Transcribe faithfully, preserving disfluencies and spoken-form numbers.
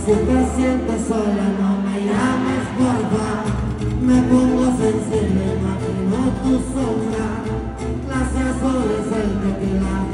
Si te sientes sola no me llames, porfa. Me pongo sensible, imagino tu sombra. Gracias por el tequila.